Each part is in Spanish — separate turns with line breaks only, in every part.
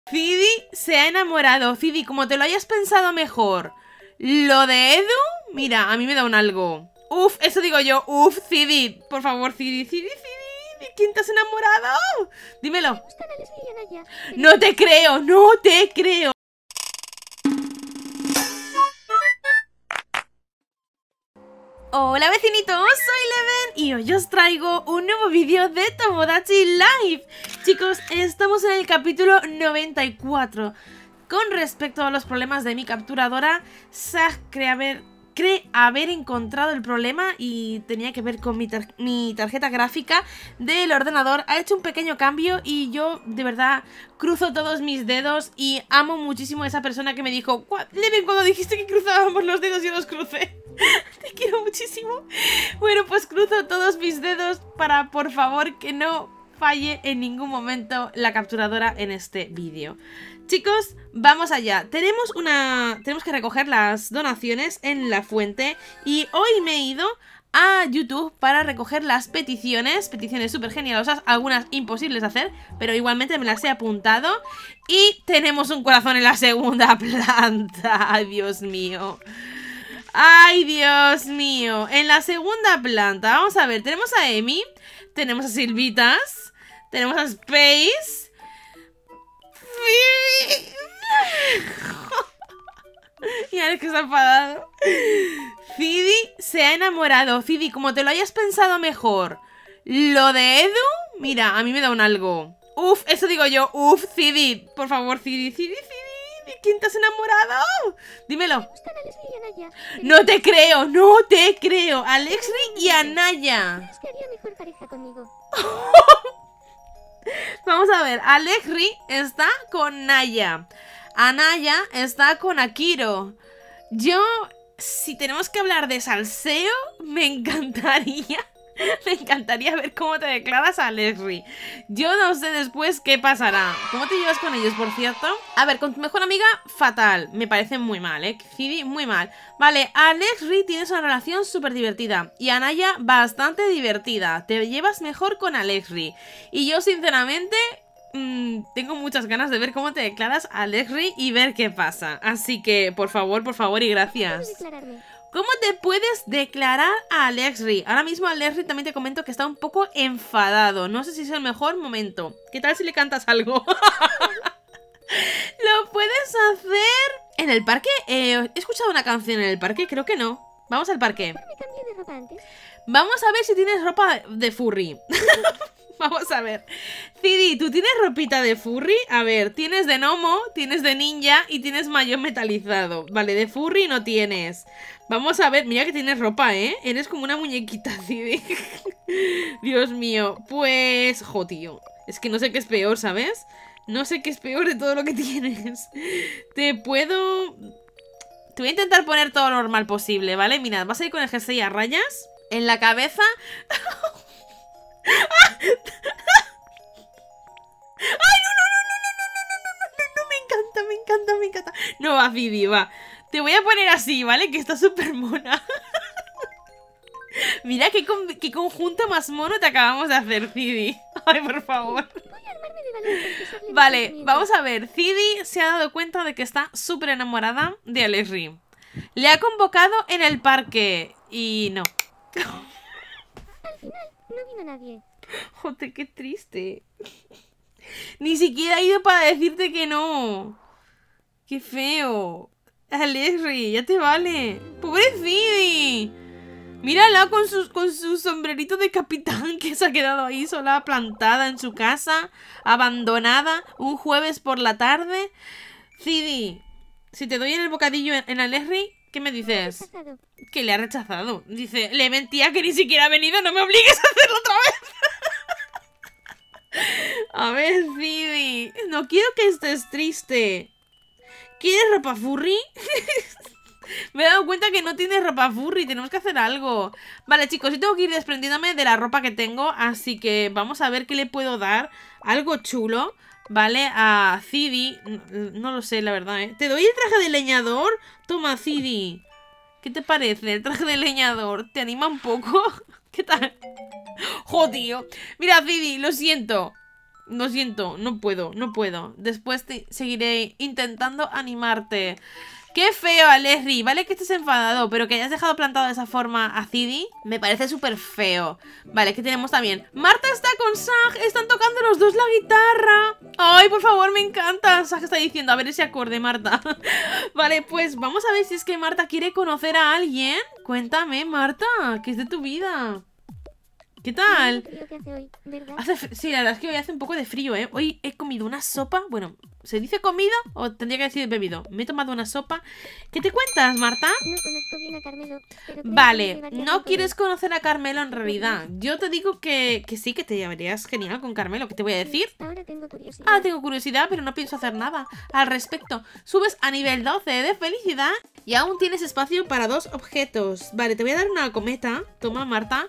Fidi se ha enamorado. Fidi, como te lo hayas pensado mejor. Lo de Edu, mira, a mí me da un algo. Uf, eso digo yo. Uf, Fidi, por favor, Fidi. ¿De quién te has enamorado? Dímelo. No te creo, no te creo. Hola vecinitos, soy Leven y hoy os traigo un nuevo vídeo de Tomodachi Life. Chicos, estamos en el capítulo 94. Con respecto a los problemas de mi capturadora, Zach cree haber encontrado el problema y tenía que ver con mi tarjeta gráfica del ordenador. Ha hecho un pequeño cambio y yo de verdad cruzo todos mis dedos y amo muchísimo a esa persona que me dijo: Leven, cuando dijiste que cruzábamos los dedos yo los crucé. Te quiero muchísimo. Bueno, pues cruzo todos mis dedos para, por favor, que no falle en ningún momento la capturadora en este vídeo. Chicos, vamos allá. Tenemos que recoger las donaciones en la fuente y hoy me he ido a YouTube para recoger las peticiones súper genialosas, algunas imposibles de hacer, pero igualmente me las he apuntado. Y tenemos un corazón en la segunda planta. Ay, Dios mío. ¡Ay, Dios mío! En la segunda planta, vamos a ver, tenemos a Emi, tenemos a Silvitas, tenemos a Space. Y ahora es que se ha enfadado. Fidi se ha enamorado. Fidi, como te lo hayas pensado mejor. Lo de Edu, mira, a mí me da un algo. Uf, eso digo yo. Uf, Fidi, por favor, Fidi. ¿De quién te has enamorado? Dímelo. No te creo, no te creo. Alexri y Anaya.
Es que haría mejor pareja conmigo.
Vamos a ver, Alexri está con Naya. Anaya está con Akiro. Yo, si tenemos que hablar de salseo, me encantaría ver cómo te declaras a Alexri. Yo no sé después qué pasará. ¿Cómo te llevas con ellos, por cierto? A ver, con tu mejor amiga, fatal. Me parece muy mal, Fidi, muy mal. Vale, Alexri tienes una relación súper divertida y Anaya bastante divertida. Te llevas mejor con Alexri. Y yo, sinceramente, tengo muchas ganas de ver cómo te declaras a Alexri y ver qué pasa. Así que, por favor y gracias. ¿Cómo te puedes declarar a Alexri? Ahora mismo Alexri también te comento que está un poco enfadado. No sé si es el mejor momento. ¿Qué tal si le cantas algo? ¿Lo puedes hacer en el parque? ¿He escuchado una canción en el parque? Creo que no. Vamos al parque. Vamos a ver si tienes ropa de furry. Vamos a ver. Fidi, ¿tú tienes ropita de furry? A ver, tienes de gnomo, tienes de ninja y tienes maillot metalizado. Vale, de furry no tienes. Vamos a ver, mira que tienes ropa, ¿eh? Eres como una muñequita, Fidi. Dios mío. Pues, jo, tío. Es que no sé qué es peor, ¿sabes? No sé qué es peor de todo lo que tienes. Te voy a intentar poner todo lo normal posible, ¿vale? Mira, vas a ir con el jersey a rayas en la cabeza. ¡Ay, no! Me encanta. No va, Fidi, va. Te voy a poner así, ¿vale? Que está súper mona. Mira qué conjunto más mono te acabamos de hacer, Fidi. Ay, por favor. Vale, vamos a ver. Fidi se ha dado cuenta de que está súper enamorada de Alexri. Le ha convocado en el parque. Y no.
Al final no vino nadie.
Joder, qué triste. Ni siquiera ha ido para decirte que no. Qué feo. Alexri, ya te vale. Pobre Fidi. Mírala con su sombrerito de capitán, que se ha quedado ahí sola, plantada en su casa, abandonada, un jueves por la tarde. Fidi, si te doy en el bocadillo en Alexri, ¿qué me dices? Que le ha rechazado. Dice: le mentía que ni siquiera ha venido, no me obligues a hacerlo otra vez. A ver, Fidi, no quiero que estés triste. ¿Quieres ropa furry? Me he dado cuenta que no tienes ropa furry. Tenemos que hacer algo. Vale, chicos, yo tengo que ir desprendiéndome de la ropa que tengo. Así que vamos a ver qué le puedo dar. Algo chulo, ¿vale? A Fidi. No lo sé, la verdad, ¿eh? ¿Te doy el traje de leñador? Toma, Fidi. ¿Qué te parece el traje de leñador? ¿Te anima un poco? ¿Qué tal? ¡Jo, tío! Mira, Fidi, lo siento. Lo siento, no puedo, no puedo. Después seguiré intentando animarte. ¡Qué feo, Alesri! Vale que estés enfadado, pero que hayas dejado plantado de esa forma a Zidi me parece súper feo. Vale, que tenemos también. Marta está con Sag, están tocando los dos la guitarra. ¡Ay, por favor, me encanta! Sag está diciendo, a ver ese acorde, Marta. Vale, pues vamos a ver si es que Marta quiere conocer a alguien. Cuéntame, Marta, ¿qué es de tu vida? ¿Qué tal?
¿Qué hace hoy, verdad?
Sí, la verdad es que hoy hace un poco de frío, ¿eh? Hoy he comido una sopa. Bueno, ¿se dice comido o tendría que decir bebido? Me he tomado una sopa. ¿Qué te cuentas, Marta?
No conozco bien a Carmelo, pero
Vale, no quieres conocer a Carmelo en realidad. Yo te digo que sí, que te llevarías genial con Carmelo. ¿Qué te voy a decir?
Ahora tengo curiosidad.
Ahora tengo curiosidad, pero no pienso hacer nada al respecto. Subes a nivel 12 de felicidad y aún tienes espacio para 2 objetos. Vale, te voy a dar una cometa. Toma, Marta.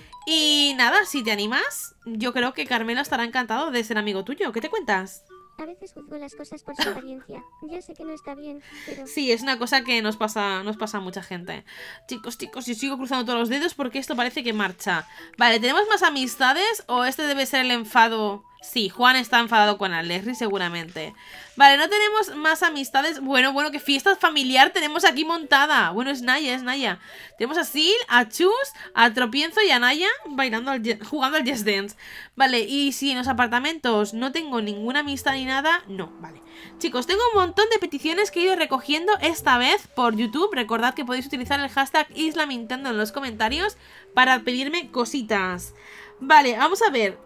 Y nada, si te animas, yo creo que Carmelo estará encantado de ser amigo tuyo. ¿Qué te cuentas?
A veces juzgo las cosas por su apariencia. Ya sé que no está bien, pero...
Sí, es una cosa que nos pasa a mucha gente. Chicos, yo sigo cruzando todos los dedos porque esto parece que marcha. Vale, ¿tenemos más amistades o este debe ser el enfado? Sí, Juan está enfadado con Alesri seguramente. Vale, no tenemos más amistades. Bueno, qué fiesta familiar tenemos aquí montada. Bueno, es Naya. Tenemos a Sil, a Chus, a Tropienzo y a Naya bailando jugando al Just Dance. Vale, y si en los apartamentos no tengo ninguna amistad ni nada, no, vale. Chicos, tengo un montón de peticiones que he ido recogiendo esta vez por YouTube. Recordad que podéis utilizar el hashtag IslaNintendo en los comentarios para pedirme cositas. Vale, vamos a ver.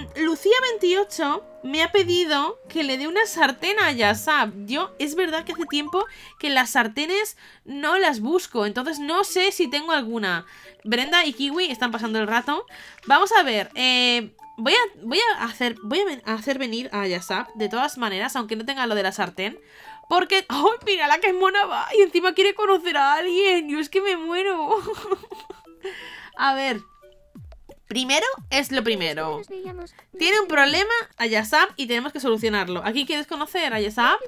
Lucía28 me ha pedido que le dé una sartén a Yasab. Yo, es verdad que hace tiempo que las sartenes no las busco, entonces no sé si tengo alguna. Brenda y Kiwi están pasando el rato. Vamos a ver, voy a hacer venir a Yasab de todas maneras, aunque no tenga lo de la sartén. Porque... ¡ay, mira la que mona va! Y encima quiere conocer a alguien. Yo es que me muero. A ver... Primero es lo primero. Tiene un problema a Yasab y tenemos que solucionarlo. ¿Aquí quieres conocer a Yasab?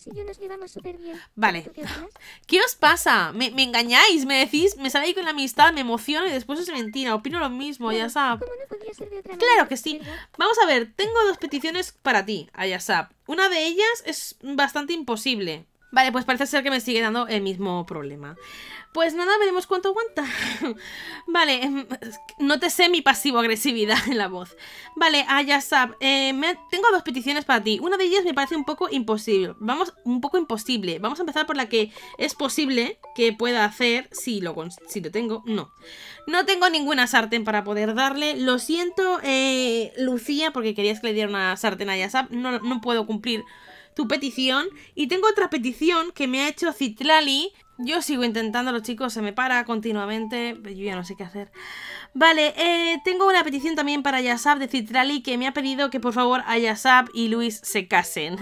Vale. ¿Qué os pasa? Me engañáis, me decís, me sale ahí con la amistad, me emociona y después es mentira. Opino lo mismo, Yasab. Claro que sí. Vamos a ver, tengo 2 peticiones para ti, a Yasab. Una de ellas es bastante imposible. Vale, pues parece ser que me sigue dando el mismo problema. Pues nada, veremos cuánto aguanta. Vale, nótese mi pasivo-agresividad en la voz. Vale, Yasab, tengo 2 peticiones para ti. Una de ellas me parece un poco imposible. Vamos a empezar por la que es posible que pueda hacer si lo tengo. No tengo ninguna sartén para poder darle. Lo siento, Lucía, porque querías que le diera una sartén a Yasab. No puedo cumplir tu petición. Y tengo otra petición que me ha hecho Citlali. Yo sigo intentándolo, chicos, se me para continuamente, pero yo ya no sé qué hacer. Vale, tengo una petición también para Yasab de Citlali, que me ha pedido que por favor a Yasab y Luis se casen.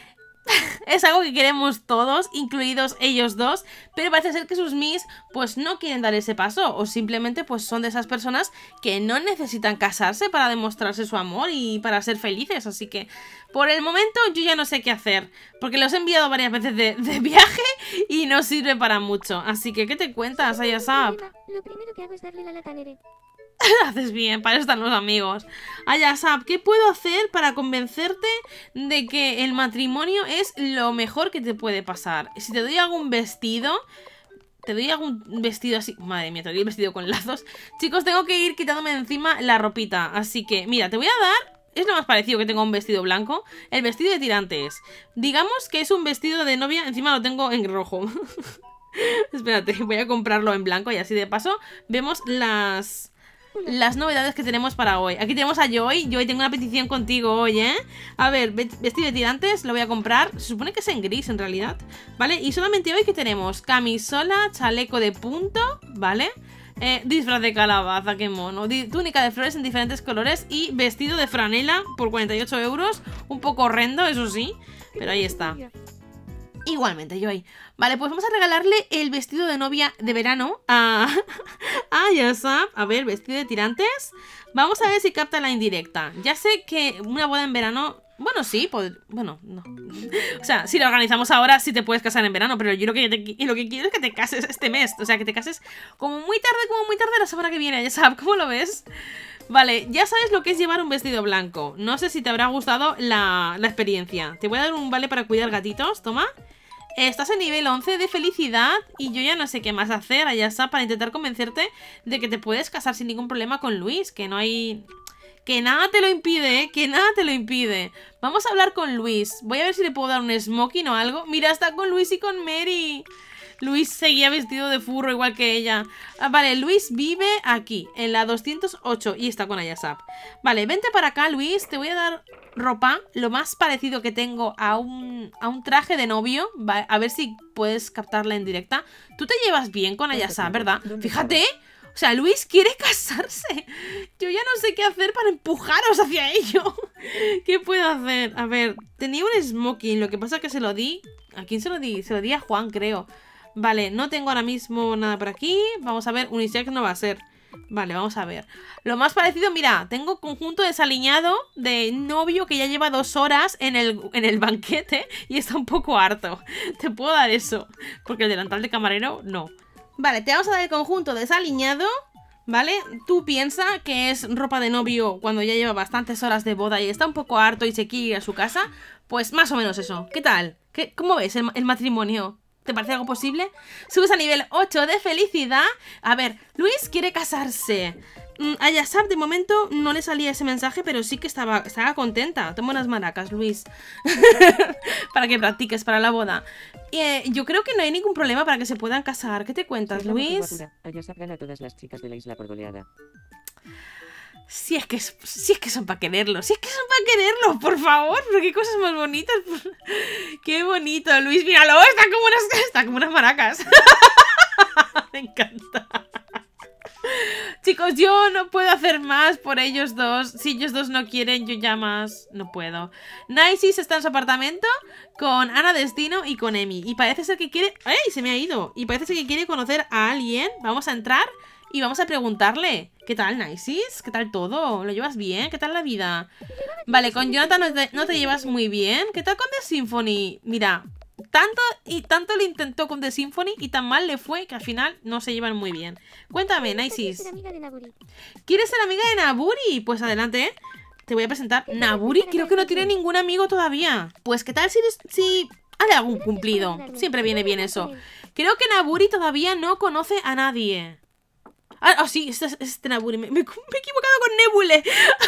Es algo que queremos todos, incluidos ellos dos, pero parece ser que sus Mis pues no quieren dar ese paso, o simplemente pues son de esas personas que no necesitan casarse para demostrarse su amor y para ser felices, así que por el momento yo ya no sé qué hacer, porque los he enviado varias veces de viaje y no sirve para mucho, así que ¿qué te cuentas, Yasab?
Lo primero que hago es darle la lata a Nere.
Haces bien, para eso están los amigos. Yasab, ¿qué puedo hacer para convencerte de que el matrimonio es lo mejor que te puede pasar? Si te doy algún vestido... Te doy algún vestido así... Madre mía, te doy el vestido con lazos. Chicos, tengo que ir quitándome de encima la ropita. Así que, mira, te voy a dar... Es lo más parecido que tengo a un vestido blanco. El vestido de tirantes. Digamos que es un vestido de novia. Encima lo tengo en rojo. Espérate, voy a comprarlo en blanco y así de paso vemos las novedades que tenemos para hoy. Aquí tenemos a Joy. Joy, tengo una petición contigo hoy, ¿eh? A ver, vestido de tirantes, lo voy a comprar. Se supone que es en gris, en realidad, ¿vale? Y solamente hoy que tenemos camisola, chaleco de punto, ¿vale? Disfraz de calabaza, qué mono. Túnica de flores en diferentes colores y vestido de franela por 48 euros. Un poco horrendo, eso sí, pero ahí está. Igualmente, Joy. Vale, pues vamos a regalarle el vestido de novia de verano a Yasab. A ver, vestido de tirantes. Vamos a ver si capta la indirecta. Ya sé que una boda en verano... Bueno, sí, bueno, no. O sea, si lo organizamos ahora, sí te puedes casar en verano, pero yo lo que quiero es que te cases este mes. O sea, que te cases como muy tarde la semana que viene, Yasab. ¿Cómo lo ves? Vale, ya sabes lo que es llevar un vestido blanco. No sé si te habrá gustado la experiencia. Te voy a dar un vale para cuidar gatitos, toma. Estás en nivel 11 de felicidad y yo ya no sé qué más hacer, Ayasa, para intentar convencerte de que te puedes casar sin ningún problema con Luis, que no hay... Que nada te lo impide, ¿eh? Que nada te lo impide. Vamos a hablar con Luis. Voy a ver si le puedo dar un smoking o algo. Mira, está con Luis y con Mary. Luis seguía vestido de furro igual que ella. Vale, Luis vive aquí, en la 208 y está con Ayasap. Vale, vente para acá, Luis. Te voy a dar ropa, lo más parecido que tengo a un traje de novio. A ver si puedes captarla en directa. Tú te llevas bien con Ayasap, ¿verdad? Fíjate. O sea, Luis quiere casarse. Yo ya no sé qué hacer para empujaros hacia ello. ¿Qué puedo hacer? A ver, tenía un smoking. Lo que pasa es que se lo di... ¿A quién se lo di? Se lo di a Juan, creo. Vale, no tengo ahora mismo nada por aquí. Vamos a ver, unisex no va a ser. Vale, vamos a ver. Lo más parecido, mira, tengo conjunto desaliñado de novio que ya lleva 2 horas en el banquete y está un poco harto. Te puedo dar eso, porque el delantal de camarero, no. Vale, te vamos a dar el conjunto desaliñado, ¿vale? Tú piensa que es ropa de novio cuando ya lleva bastantes horas de boda y está un poco harto y se quiere ir a su casa. Pues más o menos eso. ¿Qué tal? ¿Cómo ves el matrimonio? ¿Te parece algo posible? Subes a nivel 8 de felicidad. A ver, Luis quiere casarse. A Ayasap de momento no le salía ese mensaje, pero sí que estaba contenta. Toma unas maracas, Luis. Para que practiques para la boda. Yo creo que no hay ningún problema para que se puedan casar. ¿Qué te cuentas, Luis?
Ayasap gana a todas las chicas de la isla por goleada.
Si es que son para quererlo. Si es que son para quererlo, por favor. Pero qué cosas más bonitas. Qué bonito, Luis. Míralo, está como unas maracas. Me encanta. Chicos, yo no puedo hacer más por ellos dos. Si ellos dos no quieren, yo ya más no puedo. Nicys está en su apartamento con Ana Destino y con Emi. Y parece ser que quiere... ¡Ey! Se me ha ido. Y parece ser que quiere conocer a alguien. Vamos a entrar y vamos a preguntarle. ¿Qué tal, Nicys? ¿Qué tal todo? ¿Lo llevas bien? ¿Qué tal la vida? Vale, con Jonathan no te llevas muy bien. ¿Qué tal con The Symphony? Mira... Tanto lo intentó con The Symphony y tan mal le fue que al final no se llevan muy bien. Cuéntame, Nicys. ¿Quieres ser amiga de Naburi? Pues adelante, ¿eh? Te voy a presentar. Naburi creo que no tiene ningún amigo todavía. Pues qué tal si hace algún cumplido. Siempre viene bien eso. Creo que Naburi todavía no conoce a nadie. Sí, este Naburi. Me he equivocado con Nebule.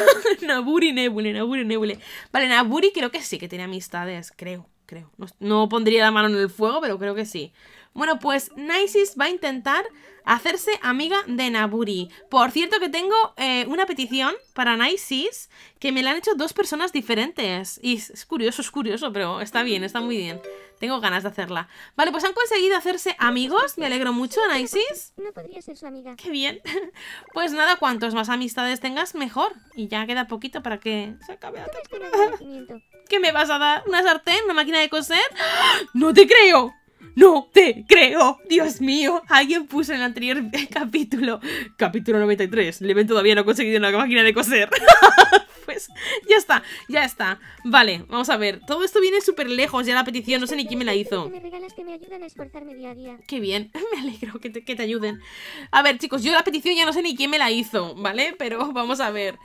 Nebule. Vale, Naburi creo que sí que tiene amistades, creo. No pondría la mano en el fuego, pero creo que sí. Bueno, pues Nicys va a intentar hacerse amiga de Naburi. Por cierto que tengo una petición para Nicys que me la han hecho 2 personas diferentes. Y es curioso, pero está bien, está muy bien. Tengo ganas de hacerla. Vale, pues han conseguido hacerse amigos. Me alegro mucho, Nicys.
No podría ser su amiga.
Qué bien. Pues nada, cuantos más amistades tengas, mejor. Y ya queda poquito para que se acabe la temporada. ¿Qué me vas a dar? ¿Una sartén? ¿Una máquina de coser? ¡No te creo! ¡No te creo! ¡Dios mío! Alguien puso en el anterior capítulo 93. Leven todavía no ha conseguido una máquina de coser. Pues ya está. Vale, vamos a ver. Todo esto viene súper lejos ya la petición. No sé ni quién me la hizo.
Que me regalas que me ayudan a esforzarme día a día.
Qué bien, me alegro que te ayuden. A ver, chicos, yo la petición ya no sé ni quién me la hizo, ¿vale? Pero vamos a ver.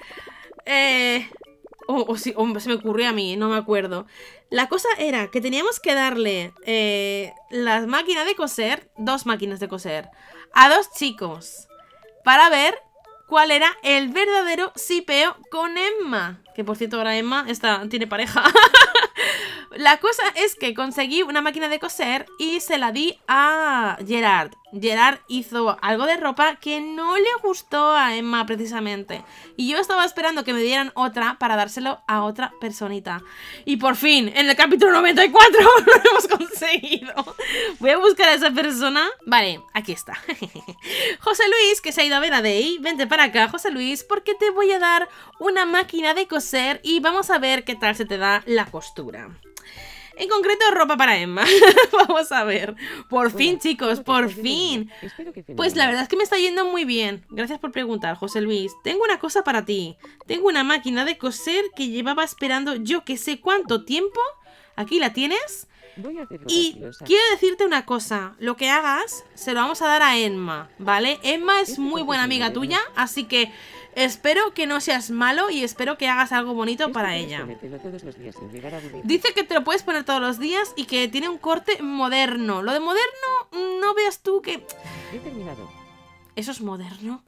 Se me ocurrió a mí, no me acuerdo. La cosa era que teníamos que darle las máquinas de coser, 2 máquinas de coser, a 2 chicos para ver cuál era el verdadero sipeo con Emma. Que por cierto ahora Emma tiene pareja. La cosa es que conseguí una máquina de coser y se la di a Gerard. Gerard hizo algo de ropa que no le gustó a Emma precisamente. Y yo estaba esperando que me dieran otra para dárselo a otra personita. Y por fin, en el capítulo 94 lo hemos conseguido. Voy a buscar a esa persona. Vale, aquí está. José Luis, que se ha ido a ver a Day. Vente para acá, José Luis, porque te voy a dar una máquina de coser y vamos a ver qué tal se te da la costura. En concreto, ropa para Emma. Vamos a ver. Por fin, chicos, por fin. Pues la verdad es que me está yendo muy bien. Gracias por preguntar, José Luis. Tengo una cosa para ti. Tengo una máquina de coser que llevaba esperando yo que sé cuánto tiempo. Aquí la tienes. Y quiero decirte una cosa. Lo que hagas, se lo vamos a dar a Emma, ¿vale? Emma es muy buena amiga tuya, así que Espero que no seas malo y espero que hagas algo bonito
Esto
para
puedes
ella.
ponértelo todos los días sin llegar a aburrir.
Dice que te lo puedes poner todos los días y que tiene un corte moderno. Lo de moderno, no veas tú que...
He terminado.
¿Eso es moderno?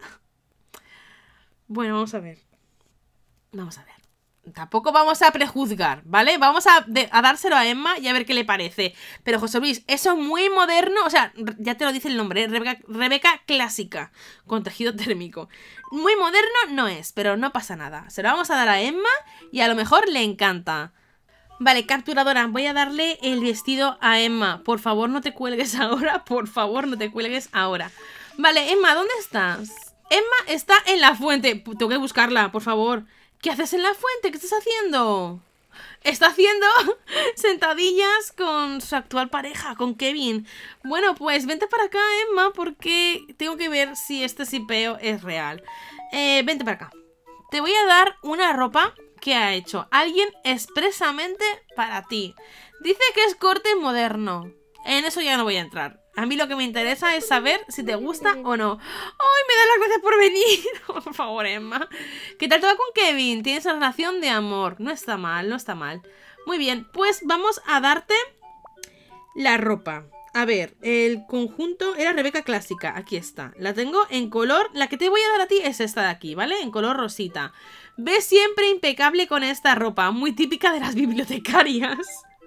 Bueno, vamos a ver. Vamos a ver. Tampoco vamos a prejuzgar, ¿vale? Vamos a dárselo a Emma y a ver qué le parece. Pero José Luis, eso es muy moderno. O sea, ya te lo dice el nombre, Rebeca clásica, con tejido térmico. Muy moderno no es, pero no pasa nada. Se lo vamos a dar a Emma y a lo mejor le encanta. Vale, capturadora, voy a darle el vestido a Emma. Por favor, no te cuelgues ahora. Por favor, no te cuelgues ahora. Vale, Emma, ¿dónde estás? Emma está en la fuente. Tengo que buscarla, por favor. ¿Qué haces en la fuente? ¿Qué estás haciendo? Está haciendo sentadillas con su actual pareja, con Kevin. Bueno, pues vente para acá, Emma, porque tengo que ver si este sipeo es real. Vente para acá. Te voy a dar una ropa que ha hecho alguien expresamente para ti. Dice que es corte moderno. En eso ya no voy a entrar. A mí lo que me interesa es saber si te gusta o no. ¡Ay, me da las gracias por venir! Por favor, Emma. ¿Qué tal todo con Kevin? Tienes una relación de amor. No está mal, no está mal. Muy bien, pues vamos a darte la ropa. A ver, el conjunto era Rebeca clásica. Aquí está. La tengo en color... La que te voy a dar a ti es esta de aquí, ¿vale? En color rosita. Ves siempre impecable con esta ropa. Muy típica de las bibliotecarias.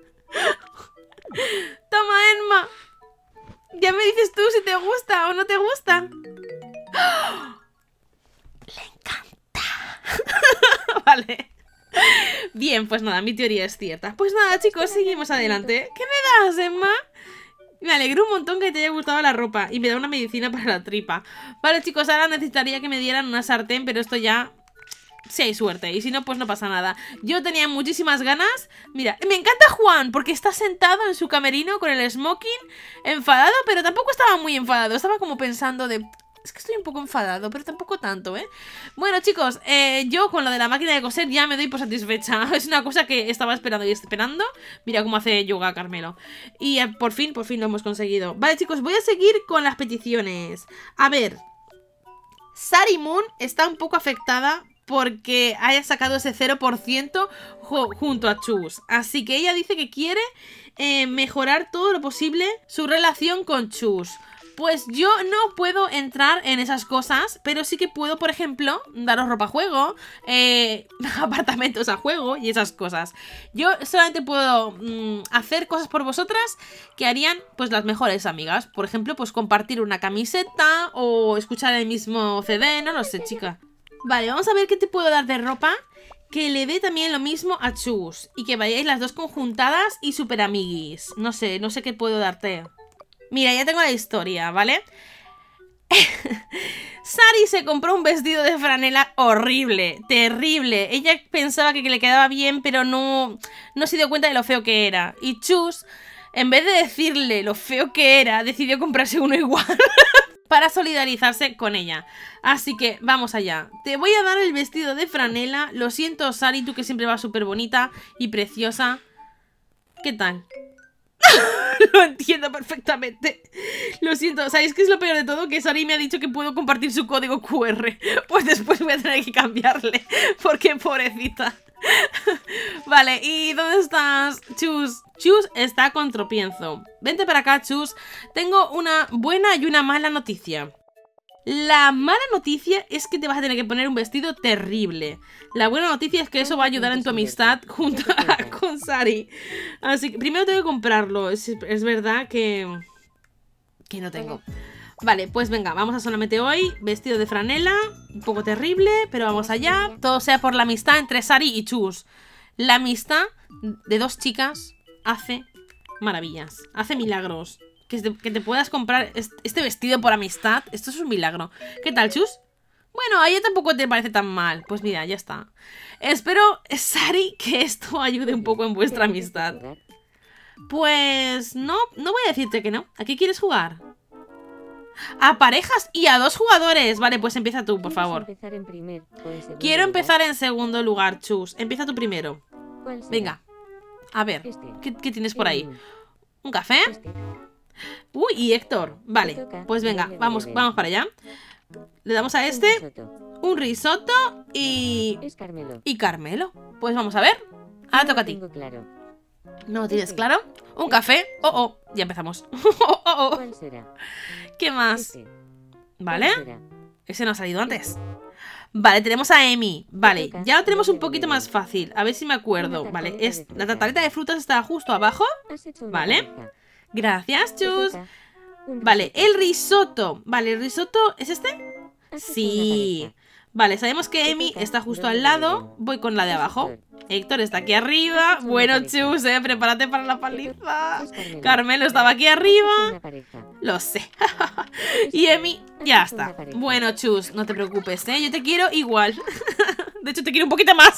Toma, Emma. Ya me dices tú si te gusta o no te gusta. ¡Oh! Le encanta. Vale. Bien, pues nada, mi teoría es cierta. Pues nada, chicos, seguimos adelante. ¿Qué me das, Emma? Me alegro un montón que te haya gustado la ropa. Y me da una medicina para la tripa. Vale, chicos, ahora necesitaría que me dieran una sartén, pero esto ya... si hay suerte, y si no, pues no pasa nada. Yo tenía muchísimas ganas. Mira, me encanta Juan, porque está sentado en su camerino con el smoking, enfadado, pero tampoco estaba muy enfadado. Estaba como pensando de... es que estoy un poco enfadado, pero tampoco tanto, ¿eh? Bueno, chicos, yo con lo de la máquina de coser ya me doy por satisfecha. Es una cosa que estaba esperando y esperando. Mira cómo hace yoga Carmelo. Y por fin lo hemos conseguido. Vale, chicos, voy a seguir con las peticiones. A ver, Sari Moon está un poco afectada porque haya sacado ese 0% junto a Chus. Así que ella dice que quiere mejorar todo lo posible su relación con Chus. Pues yo no puedo entrar en esas cosas, pero sí que puedo, por ejemplo, daros ropa a juego, apartamentos a juego y esas cosas. Yo solamente puedo hacer cosas por vosotras que harían pues las mejores amigas. Por ejemplo, pues compartir una camiseta o escuchar el mismo CD, no lo sé, chica. Vale, vamos a ver qué te puedo dar de ropa que le dé también lo mismo a Chus y que vayáis las dos conjuntadas y super amiguis. No sé qué puedo darte. Mira, ya tengo la historia, ¿vale? Sari se compró un vestido de franela horrible, terrible. Ella pensaba que le quedaba bien, pero no se dio cuenta de lo feo que era. Y Chus, en vez de decirle lo feo que era, decidió comprarse uno igual. Para solidarizarse con ella. Así que vamos allá. Te voy a dar el vestido de franela. Lo siento, Sari, tú que siempre vas súper bonita y preciosa. ¿Qué tal? Lo entiendo perfectamente. Lo siento, ¿sabéis qué es lo peor de todo? Que Sari me ha dicho que puedo compartir su código QR. Pues después voy a tener que cambiarle, porque pobrecita. Vale, ¿y dónde estás, Chus? Chus está con tropienzo. Vente para acá, Chus. Tengo una buena y una mala noticia. La mala noticia es que te vas a tener que poner un vestido terrible. La buena noticia es que eso va a ayudar en tu amistad junto con Sari. Así que primero tengo que comprarlo. Es verdad que no tengo. Vale, pues venga, vamos a solamente hoy. Vestido de franela, un poco terrible, pero vamos allá. Todo sea por la amistad entre Sari y Chus. La amistad de dos chicas hace maravillas, hace milagros. Que te puedas comprar este vestido por amistad, esto es un milagro. ¿Qué tal, Chus? Bueno, a ella tampoco te parece tan mal. Pues mira, ya está. Espero, Sari, que esto ayude un poco en vuestra amistad. Pues no voy a decirte que no. ¿A qué quieres jugar? A parejas y a dos jugadores. Vale, pues empieza tú, por favor. Quiero empezar en segundo lugar, Chus. Empieza tú primero. Venga. A ver, ¿qué tienes por ahí? ¿Un café? Uy, y Héctor. Vale, pues venga, vamos para allá. Le damos a
Un
este
risotto.
un risotto
Es Carmelo.
y Carmelo. Pues vamos a ver. Ahora toca a ti.
Tengo claro.
¿No lo tienes claro? Un café. Ya empezamos.
¿Cuál será?
¿Qué más?
Ese.
¿Vale?
¿Cuál será?
Ese no ha salido antes. Vale, tenemos a Emi. Vale, ya lo tenemos un poquito más fácil. A ver si me acuerdo. Vale, la tartaleta de frutas está justo abajo.
Has hecho una
Vale.
pareja.
Gracias,
Te
chus.
toca. Un
Vale,
risotto.
el risotto. Vale, el risotto. ¿Es este?
Has hecho
Sí.
una pareja.
Vale, sabemos que Emi está justo al lado. Voy con la de abajo. Héctor está aquí arriba. Bueno, chus, prepárate para la paliza.
Es Carmelo.
Carmelo estaba aquí
Has hecho
arriba.
una pareja.
Lo sé. Y Emi, ya está. Bueno, chus, no te preocupes, Yo te quiero igual. De hecho, te quiero un poquito más.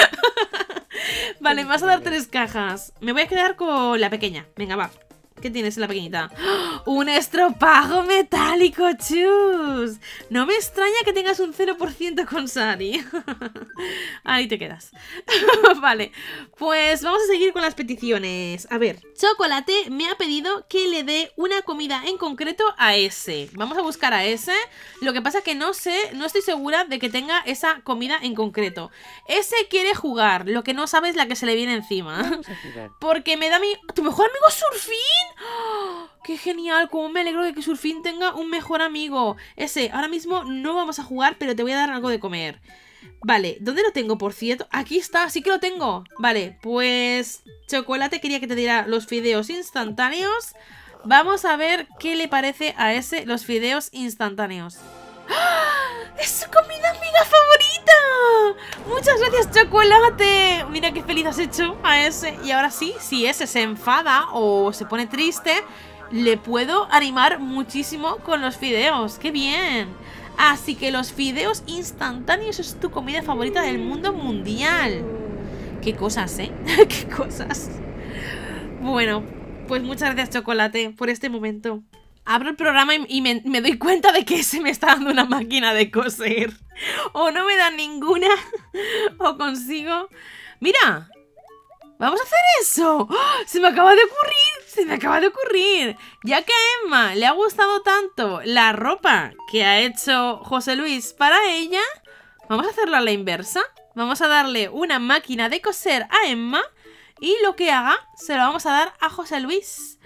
Vale, me vas a dar 3 cajas. Me voy a quedar con la pequeña. Venga, va. ¿Qué tienes en la pequeñita? ¡Oh! ¡Un estropajo metálico, chus! No me extraña que tengas un 0% con Sari. Ahí te quedas. Vale, pues vamos a seguir con las peticiones. A ver, Chocolate me ha pedido que le dé una comida en concreto a ese. Vamos a buscar a ese. Lo que pasa que no sé, no estoy segura de que tenga esa comida en concreto. Ese quiere jugar, lo que no sabe es la que se le viene encima.
Vamos a jugar.
Porque me da ¿Tu mejor amigo Surfín? ¡Oh! ¡Qué genial! Cómo me alegro de que Surfín tenga un mejor amigo. Ese, ahora mismo no vamos a jugar, pero te voy a dar algo de comer. Vale, ¿dónde lo tengo, por cierto? Aquí está, sí que lo tengo. Vale, pues Chocolate quería que te diera los fideos instantáneos. Vamos a ver qué le parece a ese los fideos instantáneos. ¡Ah! ¡Es su comida amiga favorita! ¡Muchas gracias, Chocolate! Mira qué feliz has hecho a ese. Y ahora sí, si ese se enfada o se pone triste, le puedo animar muchísimo con los fideos. ¡Qué bien! Así que los fideos instantáneos es tu comida favorita del mundo mundial. ¡Qué cosas, ¡Qué cosas! Bueno, pues muchas gracias, Chocolate, por este momento. Abro el programa y me doy cuenta de que se me está dando una máquina de coser. O no me dan ninguna, o consigo... ¡Mira! ¡Vamos a hacer eso! ¡Oh! ¡Se me acaba de ocurrir! ¡Se me acaba de ocurrir! Ya que a Emma le ha gustado tanto la ropa que ha hecho José Luis para ella, vamos a hacerlo a la inversa. Vamos a darle una máquina de coser a Emma y lo que haga se lo vamos a dar a José Luis.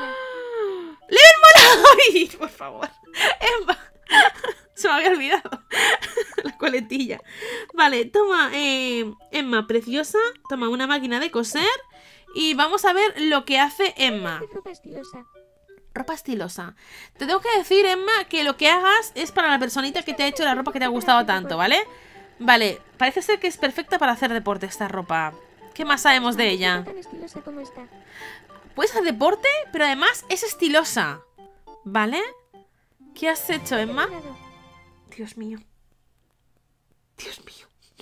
¡Leven mola! ¡Ay, por favor! Emma, se me había olvidado la coletilla. Vale, toma, Emma, preciosa. Toma una máquina de coser y vamos a ver lo que hace Emma.
Ropa estilosa.
Ropa estilosa. Te tengo que decir, Emma, que lo que hagas es para la personita que te ha hecho la ropa que te ha gustado tanto, ¿vale? Vale, parece ser que es perfecta para hacer deporte esta ropa. ¿Qué más sabemos de ella?
Tan estilosa como está.
Puedes hacer deporte, pero además es estilosa. ¿Vale? ¿Qué has hecho, Emma?
Terminado.
Dios mío. Dios mío.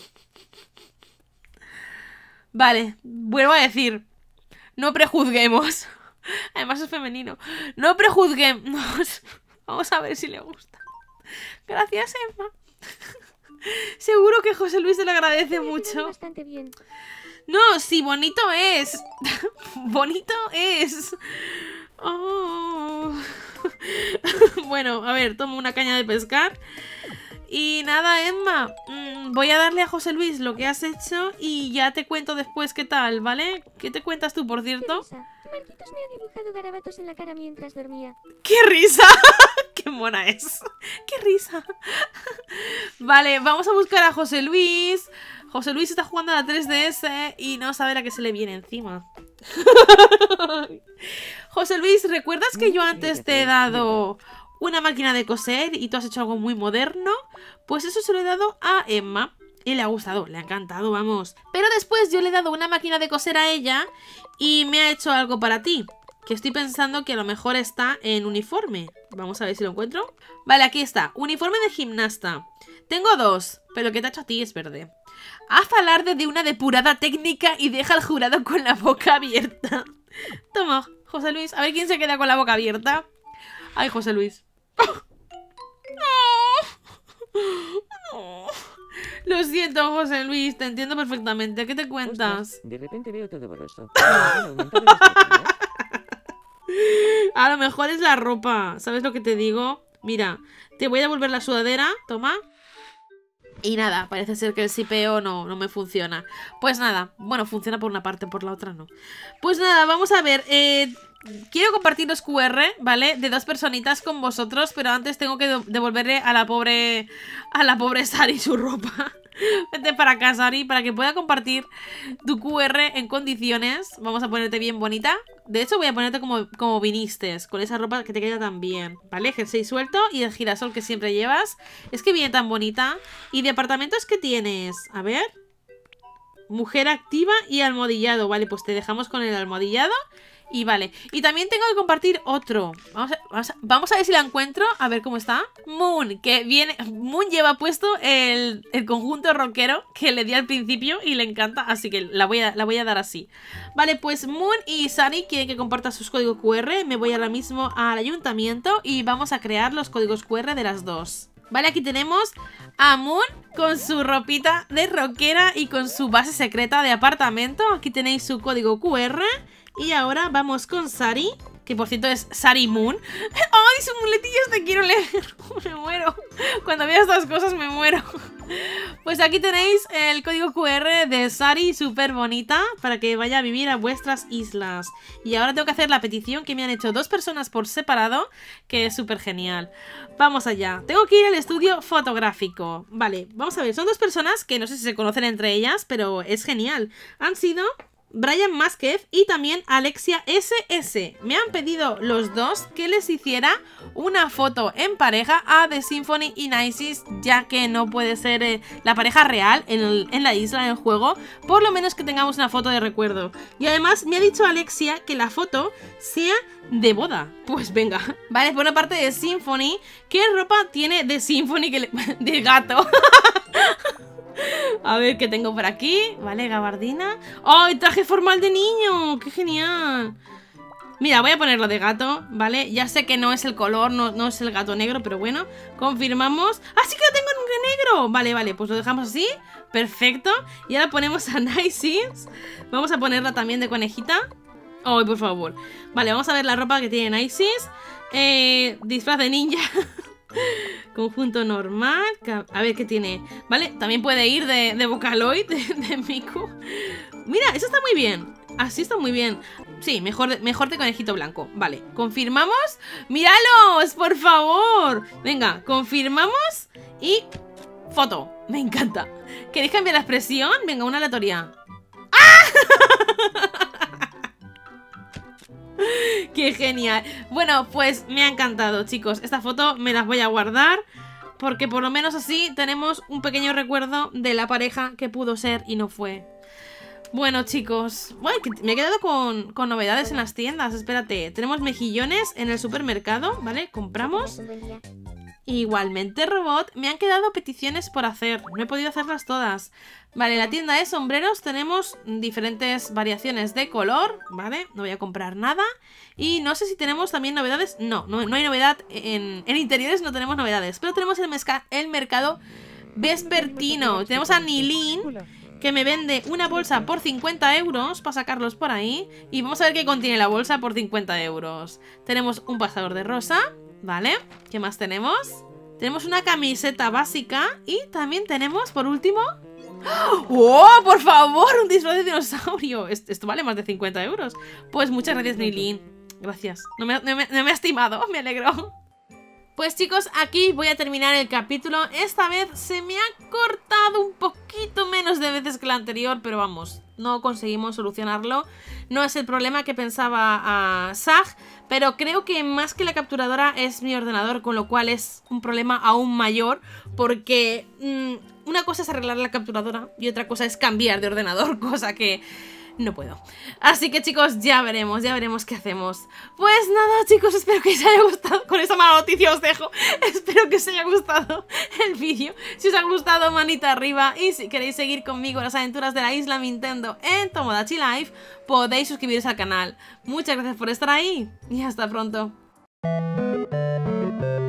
Vale, vuelvo a decir. No prejuzguemos. Además es femenino. No prejuzguemos. Vamos a ver si le gusta. Gracias, Emma. Seguro que José Luis te lo agradece
Queda
mucho.
bastante bien.
No, sí, bonito es. Bonito es. Oh. Bueno, a ver, tomo una caña de pescar. Y nada, Emma, voy a darle a José Luis lo que has hecho y ya te cuento después qué tal, ¿vale? ¿Qué te cuentas tú, por
Qué
cierto?
risa. Marquitos me ha dibujado garabatos en la cara mientras dormía.
¡Qué risa! ¡Qué mona es! ¡Qué risa! Vale, vamos a buscar a José Luis. José Luis está jugando a la 3DS y no sabe la que se le viene encima. José Luis, ¿recuerdas que yo antes te he dado una máquina de coser y tú has hecho algo muy moderno? Pues eso se lo he dado a Emma. Y le ha gustado, le ha encantado, vamos. Pero después yo le he dado una máquina de coser a ella y me ha hecho algo para ti. Que estoy pensando que a lo mejor está en uniforme. Vamos a ver si lo encuentro. Vale, aquí está. Uniforme de gimnasta. Tengo 2, pero el que te ha hecho a ti es verde. Haz alarde de una depurada técnica y deja al jurado con la boca abierta. Toma, José Luis. A ver quién se queda con la boca abierta. Ay, José Luis. No. Lo siento, José Luis. Te entiendo perfectamente. ¿Qué te cuentas?
Ostras, de repente veo todo borroso. ¿Han aumentado las máquinas?
A lo mejor es la ropa. ¿Sabes lo que te digo? Mira, Te voy a devolver la sudadera, toma. Y nada, parece ser que el sipeo no me funciona. Pues nada, bueno, funciona por una parte, por la otra no. Pues nada, vamos a ver. Quiero compartir los QR, ¿vale? De 2 personitas con vosotros, pero antes tengo que devolverle a la pobre Sari su ropa. Vete para acá, Sari, para que pueda compartir tu QR en condiciones. Vamos a ponerte bien bonita. De hecho, voy a ponerte como viniste, con esa ropa que te queda tan bien, ¿vale? Jersey suelto y el girasol que siempre llevas. Es que viene tan bonita. ¿Y de apartamentos qué tienes? A ver. Mujer activa y almohadillado. Vale, pues te dejamos con el almohadillado. Y vale, y también tengo que compartir otro. Vamos a ver si la encuentro. A ver cómo está. Moon, que viene. Moon lleva puesto el conjunto rockero que le di al principio y le encanta, así que la voy a dar así. Vale, pues Moon y Sunny quieren que comparta sus códigos QR. Me voy ahora mismo al ayuntamiento y vamos a crear los códigos QR de las dos. Vale, aquí tenemos a Moon con su ropita de rockera y con su base secreta de apartamento. Aquí tenéis su código QR. Y ahora vamos con Sari, que por cierto es Sari Moon. ¡Ay, sus muletillas te quiero leer! Me muero. Cuando veo estas cosas me muero. Pues aquí tenéis el código QR de Sari, súper bonita, para que vaya a vivir a vuestras islas. Y ahora tengo que hacer la petición que me han hecho 2 personas por separado, que es súper genial. Vamos allá. Tengo que ir al estudio fotográfico. Vale, vamos a ver. Son 2 personas que no sé si se conocen entre ellas, pero es genial. Han sido Brian Maskev y también Alexia SS. Me han pedido los dos que les hiciera una foto en pareja a The Symphony in Isis, ya que no puede ser la pareja real en la isla, en el juego. Por lo menos que tengamos una foto de recuerdo. Y además me ha dicho Alexia que la foto sea de boda. Pues venga. Vale, por una parte de Symphony. ¿Qué ropa tiene The Symphony de gato? A ver qué tengo por aquí. Vale, gabardina. ¡Ay, traje formal de niño! ¡Qué genial! Mira, voy a ponerlo de gato, ¿vale? Ya sé que no es el color, no es el gato negro, pero bueno, confirmamos. ¡Ah, sí que lo tengo en negro! Vale, vale, pues lo dejamos así. Perfecto. Y ahora ponemos a Nices. Vamos a ponerla también de conejita. ¡Ay, por favor! Vale, vamos a ver la ropa que tiene Nices. Disfraz de ninja. Conjunto normal. A ver qué tiene. Vale, también puede ir de Vocaloid, de Miku. Mira, eso está muy bien. Así está muy bien. Sí, mejor de conejito blanco. Vale, confirmamos. ¡Míralos, por favor! Venga, confirmamos. Y foto. Me encanta. ¿Queréis cambiar la expresión? Venga, una aleatoria. ¡Ah! ¡Qué genial! Bueno, pues me ha encantado, chicos. Esta foto me las voy a guardar, porque por lo menos así tenemos un pequeño recuerdo de la pareja que pudo ser y no fue. Bueno, chicos, bueno, me he quedado con novedades en las tiendas. Espérate, tenemos mejillones en el supermercado, ¿vale? Compramos.
Un buen día.
Igualmente, robot, me han quedado peticiones por hacer. No he podido hacerlas todas. Vale, en la tienda de sombreros tenemos diferentes variaciones de color, ¿vale? No voy a comprar nada. Y no sé si tenemos también novedades. No hay novedad. En interiores no tenemos novedades. Pero tenemos el mercado vespertino. Tenemos a Nilin, que me vende una bolsa por 50 euros para sacarlos por ahí. Y vamos a ver qué contiene la bolsa por 50 euros. Tenemos un pasador de rosa, ¿vale? ¿Qué más tenemos? Tenemos una camiseta básica. Y también tenemos, por último... ¡Oh, por favor! Un disfraz de dinosaurio. Esto vale más de 50 euros. Pues muchas gracias, Nilin. Gracias. No me ha estimado. Me alegro. Pues chicos, aquí voy a terminar el capítulo. Esta vez se me ha cortado un poquito menos de veces que la anterior, pero vamos, no conseguimos solucionarlo. No es el problema que pensaba Zag, pero creo que más que la capturadora es mi ordenador, con lo cual es un problema aún mayor, porque una cosa es arreglar la capturadora y otra cosa es cambiar de ordenador, cosa que... no puedo. Así que chicos, ya veremos qué hacemos. Pues nada, chicos, espero que os haya gustado. Con esa mala noticia os dejo. Espero que os haya gustado el vídeo. Si os ha gustado, manita arriba. Y si queréis seguir conmigo en las aventuras de la isla Nintendo en Tomodachi Life, podéis suscribiros al canal. Muchas gracias por estar ahí y hasta pronto.